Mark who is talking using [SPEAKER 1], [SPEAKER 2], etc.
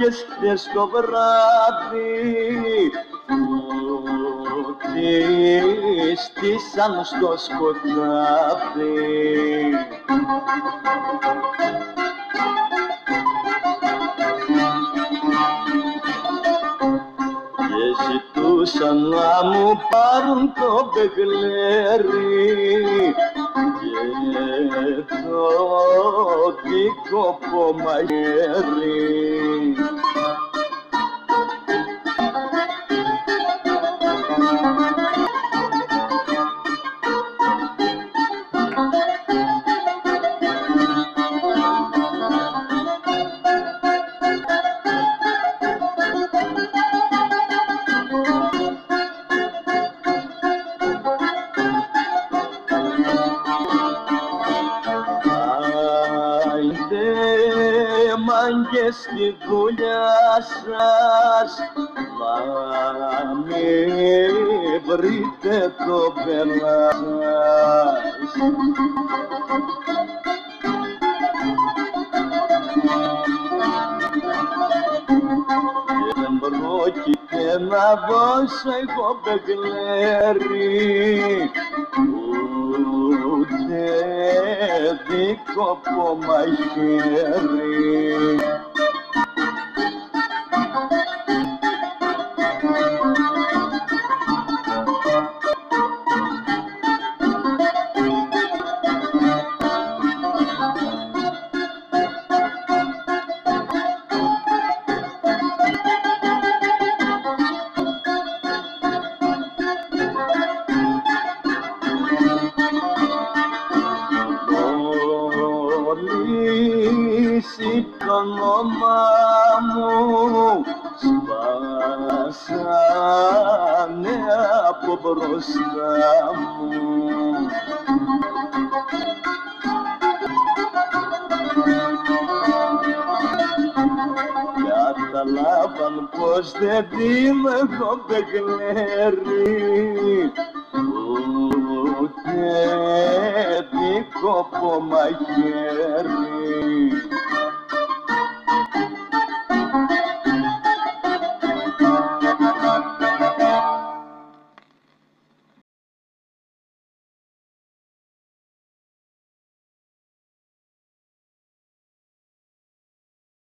[SPEAKER 1] μάγκες χθες το βράδυ φωτιστήσαν στο σκοτάδι. Και ζητούσαν να μου πάρουν το μπεγλέρι και το δίκοπο μαγέρι. Μάγκες στη δουλειά σας να μην βρείτε το πελά σας. Και δεν πρόκειται να δώσω εγώ μπεγλέρι ούτε δίκοπο μαχαίρι. Λύσει το όνομα μου σπάσανε από μπροστά μου. Καταλάβαν πως δεν είμαι εγώ μπεγλέρι ούτε δίκοπο μαχαίρι.